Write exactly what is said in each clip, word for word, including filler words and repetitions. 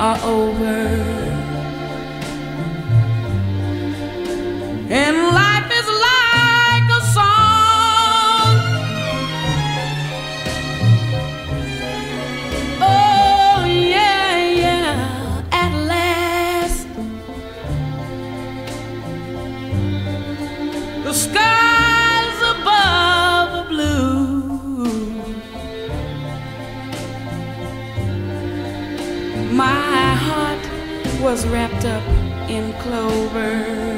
are over, and life is like a song. Oh yeah, yeah, at last the skies above are blue. My heart was wrapped up in clover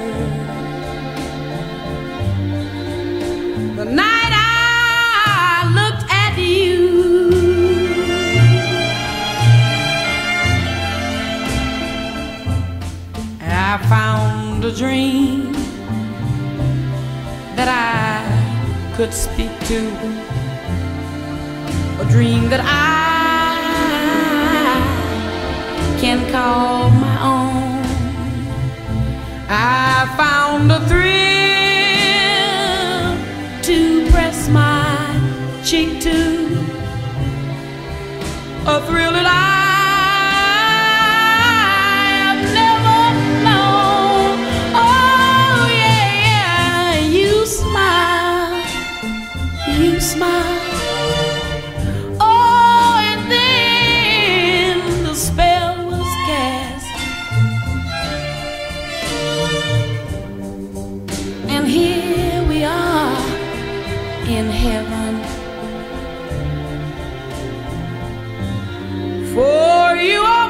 the night I looked at you. I found a dream that I could speak to, a dream that I can call my own. I found a thrill to press my cheek to, a thrill that I have never known. Oh yeah, yeah, you smile, you smile. Oh, and then the spell was cast, and here we are in heaven. For you are